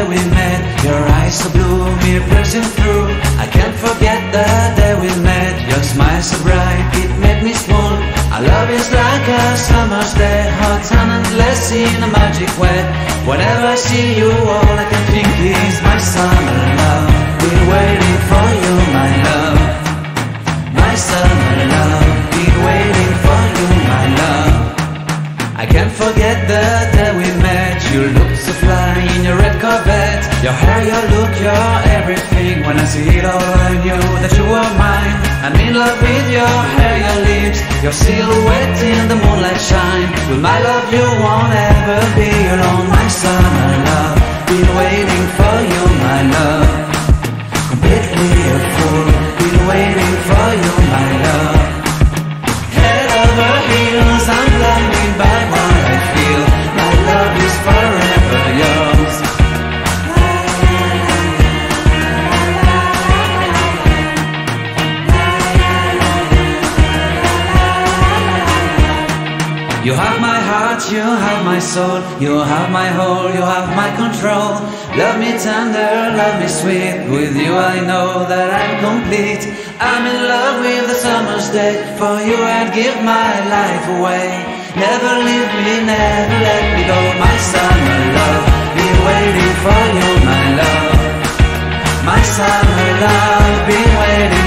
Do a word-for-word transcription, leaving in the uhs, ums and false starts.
day we met. Your eyes so blue, me pressing through. I can't forget the day we met. Your smile so bright, it made me swoon. Our love is like a summer's day, hot and endless in a magic way. Whenever I see you, all I can think is my summer love. Been waiting for you, my love. My summer love. Been waiting for you, my love. I can't forget the day we met. You looked so fly in your red Corvette. Your hair, your look, your everything. When I see it all, I knew that you were mine. I'm in love with your hair, your lips, your silhouette in the moonlight shine. With my love you won't ever be alone. My summer love, been waiting for you, my love. Completely a fool, been waiting for you, my love. Head over heels, I'm blinded by what I feel. My love is forever yours. You have my heart, you have my soul. You have my whole, you have my control. Love me tender, love me sweet. With you I know that I'm complete. I'm in love with the summer's day. For you I'd give my life away. Never leave me, never let me go. My summer love, been waiting for you, my love. My summer love, been waiting